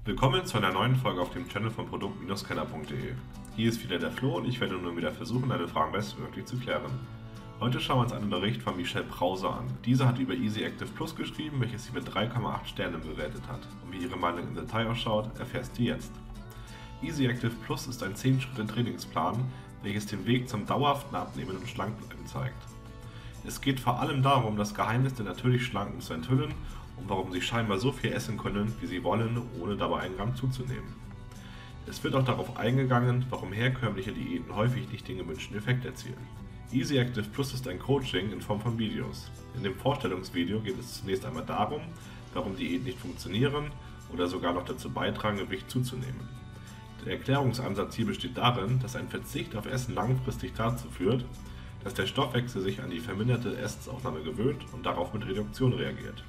Willkommen zu einer neuen Folge auf dem Channel von produkt-keller.de. Hier ist wieder der Flo und ich werde nun wieder versuchen, deine Fragen bestmöglich zu klären. Heute schauen wir uns einen Bericht von Michelle Brause an. Diese hat über Easy Active Plus geschrieben, welches sie mit 3,8 Sternen bewertet hat. Und wie ihre Meinung im Detail ausschaut, erfährst du jetzt. Easy Active Plus ist ein 10-Schritte-Trainingsplan, welches den Weg zum dauerhaften Abnehmen und Schlankbleiben zeigt. Es geht vor allem darum, das Geheimnis der natürlich Schlanken zu enthüllen und warum sie scheinbar so viel essen können, wie sie wollen, ohne dabei einen Gramm zuzunehmen. Es wird auch darauf eingegangen, warum herkömmliche Diäten häufig nicht den gewünschten Effekt erzielen. Easy Active Plus ist ein Coaching in Form von Videos. In dem Vorstellungsvideo geht es zunächst einmal darum, warum Diäten nicht funktionieren oder sogar noch dazu beitragen, Gewicht zuzunehmen. Der Erklärungsansatz hier besteht darin, dass ein Verzicht auf Essen langfristig dazu führt, dass der Stoffwechsel sich an die verminderte Essensaufnahme gewöhnt und darauf mit Reduktion reagiert.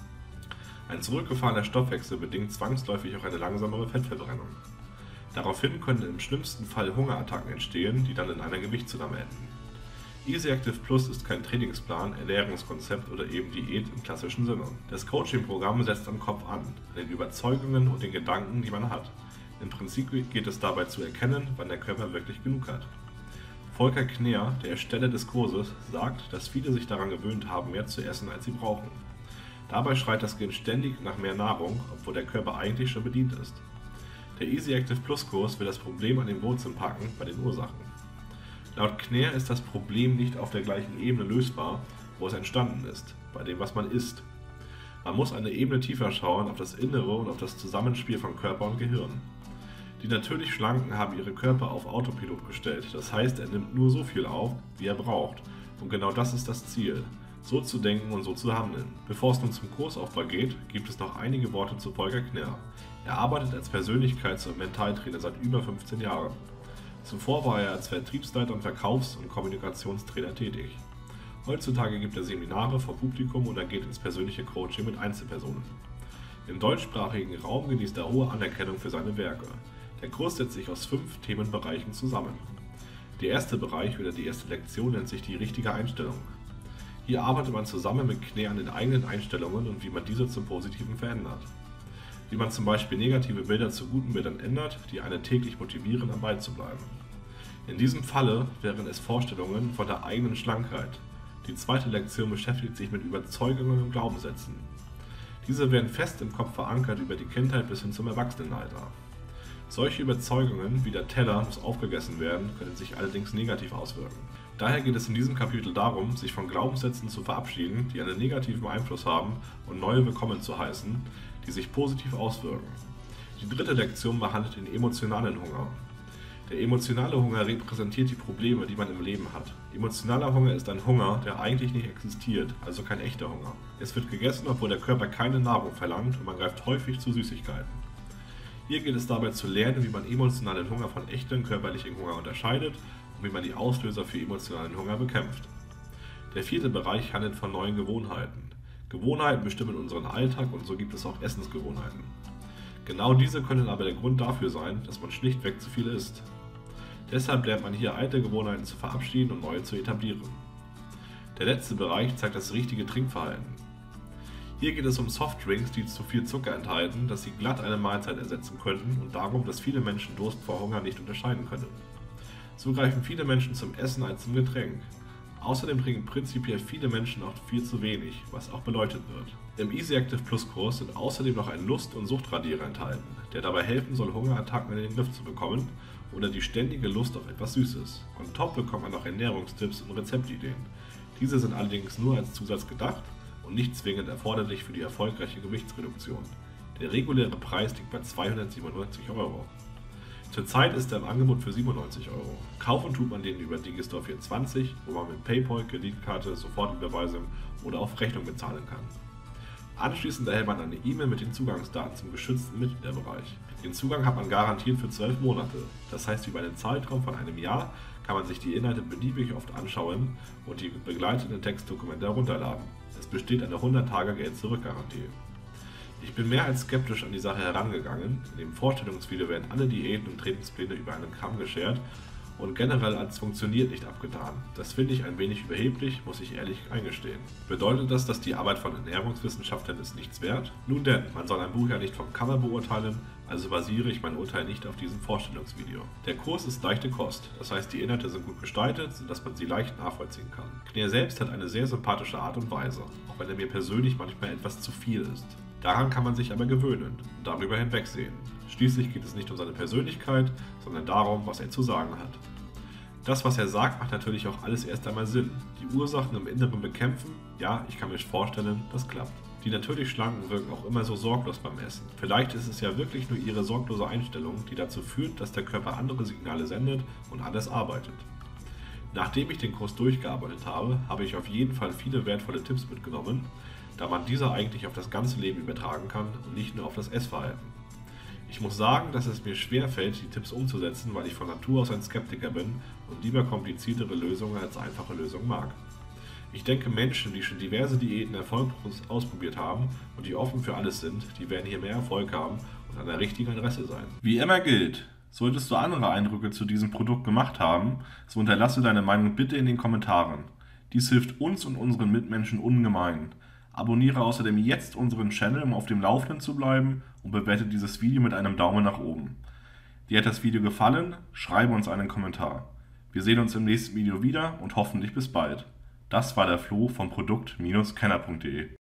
Ein zurückgefahrener Stoffwechsel bedingt zwangsläufig auch eine langsamere Fettverbrennung. Daraufhin können im schlimmsten Fall Hungerattacken entstehen, die dann in einer Gewichtszunahme enden. Easy Active Plus ist kein Trainingsplan, Ernährungskonzept oder eben Diät im klassischen Sinne. Das Coaching-Programm setzt am Kopf an den Überzeugungen und den Gedanken, die man hat. Im Prinzip geht es dabei zu erkennen, wann der Körper wirklich genug hat. Volker Kneer, der Ersteller des Kurses, sagt, dass viele sich daran gewöhnt haben, mehr zu essen, als sie brauchen. Dabei schreit das Gehirn ständig nach mehr Nahrung, obwohl der Körper eigentlich schon bedient ist. Der Easy Active Plus Kurs will das Problem an den Wurzeln packen, bei den Ursachen. Laut Kneer ist das Problem nicht auf der gleichen Ebene lösbar, wo es entstanden ist, bei dem, was man isst. Man muss eine Ebene tiefer schauen auf das Innere und auf das Zusammenspiel von Körper und Gehirn. Die natürlich Schlanken haben ihre Körper auf Autopilot gestellt, das heißt, er nimmt nur so viel auf, wie er braucht. Und genau das ist das Ziel, so zu denken und so zu handeln. Bevor es nun zum Kursaufbau geht, gibt es noch einige Worte zu Volker Kneer. Er arbeitet als Persönlichkeits- und Mentaltrainer seit über 15 Jahren. Zuvor war er als Vertriebsleiter und Verkaufs- und Kommunikationstrainer tätig. Heutzutage gibt er Seminare vor Publikum und er geht ins persönliche Coaching mit Einzelpersonen. Im deutschsprachigen Raum genießt er hohe Anerkennung für seine Werke. Der Kurs setzt sich aus 5 Themenbereichen zusammen. Der erste Bereich oder die erste Lektion nennt sich die richtige Einstellung. Hier arbeitet man zusammen mit Kneer an den eigenen Einstellungen und wie man diese zum Positiven verändert. Wie man zum Beispiel negative Bilder zu guten Bildern ändert, die einen täglich motivieren, am Ball zu bleiben. In diesem Falle wären es Vorstellungen von der eigenen Schlankheit. Die zweite Lektion beschäftigt sich mit Überzeugungen und Glaubenssätzen. Diese werden fest im Kopf verankert über die Kindheit bis hin zum Erwachsenenalter. Solche Überzeugungen wie der Teller muss aufgegessen werden, können sich allerdings negativ auswirken. Daher geht es in diesem Kapitel darum, sich von Glaubenssätzen zu verabschieden, die einen negativen Einfluss haben und neue willkommen zu heißen, die sich positiv auswirken. Die dritte Lektion behandelt den emotionalen Hunger. Der emotionale Hunger repräsentiert die Probleme, die man im Leben hat. Emotionaler Hunger ist ein Hunger, der eigentlich nicht existiert, also kein echter Hunger. Es wird gegessen, obwohl der Körper keine Nahrung verlangt und man greift häufig zu Süßigkeiten. Hier geht es dabei zu lernen, wie man emotionalen Hunger von echtem körperlichen Hunger unterscheidet und wie man die Auslöser für emotionalen Hunger bekämpft. Der vierte Bereich handelt von neuen Gewohnheiten. Gewohnheiten bestimmen unseren Alltag und so gibt es auch Essensgewohnheiten. Genau diese können aber der Grund dafür sein, dass man schlichtweg zu viel isst. Deshalb lernt man hier alte Gewohnheiten zu verabschieden und neue zu etablieren. Der letzte Bereich zeigt das richtige Trinkverhalten. Hier geht es um Softdrinks, die zu viel Zucker enthalten, dass sie glatt eine Mahlzeit ersetzen könnten und darum, dass viele Menschen Durst vor Hunger nicht unterscheiden können. So greifen viele Menschen zum Essen als zum Getränk. Außerdem trinken prinzipiell viele Menschen auch viel zu wenig, was auch beleuchtet wird. Im Easy Active Plus Kurs sind außerdem noch ein Lust- und Suchtradierer enthalten, der dabei helfen soll, Hungerattacken in den Griff zu bekommen oder die ständige Lust auf etwas Süßes. On top bekommt man noch Ernährungstipps und Rezeptideen. Diese sind allerdings nur als Zusatz gedacht und nicht zwingend erforderlich für die erfolgreiche Gewichtsreduktion. Der reguläre Preis liegt bei 297 €. Zurzeit ist er im Angebot für 97 €. Kaufen tut man den über Digistore24, wo man mit PayPal, Kreditkarte, Sofortüberweisung oder auf Rechnung bezahlen kann. Anschließend erhält man eine E-Mail mit den Zugangsdaten zum geschützten Mitgliederbereich. Den Zugang hat man garantiert für 12 Monate. Das heißt, über einen Zeitraum von einem Jahr kann man sich die Inhalte beliebig oft anschauen und die begleitenden Textdokumente herunterladen. Es besteht eine 100-Tage-Geld-Zurück-Garantie. Ich bin mehr als skeptisch an die Sache herangegangen. In dem Vorstellungsvideo werden alle Diäten und Trainingspläne über einen Kamm geschert und generell als funktioniert nicht abgetan. Das finde ich ein wenig überheblich, muss ich ehrlich eingestehen. Bedeutet das, dass die Arbeit von Ernährungswissenschaftlern ist nichts wert? Nun denn, man soll ein Buch ja nicht vom Cover beurteilen, also basiere ich mein Urteil nicht auf diesem Vorstellungsvideo. Der Kurs ist leichte Kost, das heißt die Inhalte sind gut gestaltet, sodass man sie leicht nachvollziehen kann. Knir selbst hat eine sehr sympathische Art und Weise, auch wenn er mir persönlich manchmal etwas zu viel ist. Daran kann man sich aber gewöhnen und darüber hinwegsehen. Schließlich geht es nicht um seine Persönlichkeit, sondern darum, was er zu sagen hat. Das, was er sagt, macht natürlich auch alles erst einmal Sinn. Die Ursachen im Inneren bekämpfen, ja, ich kann mir vorstellen, das klappt. Die natürlich Schlanken wirken auch immer so sorglos beim Essen. Vielleicht ist es ja wirklich nur ihre sorglose Einstellung, die dazu führt, dass der Körper andere Signale sendet und alles arbeitet. Nachdem ich den Kurs durchgearbeitet habe, habe ich auf jeden Fall viele wertvolle Tipps mitgenommen, da man diese eigentlich auf das ganze Leben übertragen kann und nicht nur auf das Essverhalten. Ich muss sagen, dass es mir schwer fällt, die Tipps umzusetzen, weil ich von Natur aus ein Skeptiker bin und lieber kompliziertere Lösungen als einfache Lösungen mag. Ich denke, Menschen, die schon diverse Diäten erfolglos ausprobiert haben und die offen für alles sind, die werden hier mehr Erfolg haben und an der richtigen Adresse sein. Wie immer gilt, solltest du andere Eindrücke zu diesem Produkt gemacht haben, so hinterlasse deine Meinung bitte in den Kommentaren. Dies hilft uns und unseren Mitmenschen ungemein. Abonniere außerdem jetzt unseren Channel, um auf dem Laufenden zu bleiben, und bewerte dieses Video mit einem Daumen nach oben. Dir hat das Video gefallen? Schreibe uns einen Kommentar. Wir sehen uns im nächsten Video wieder und hoffentlich bis bald. Das war der Flo von Produkt-Kenner.de.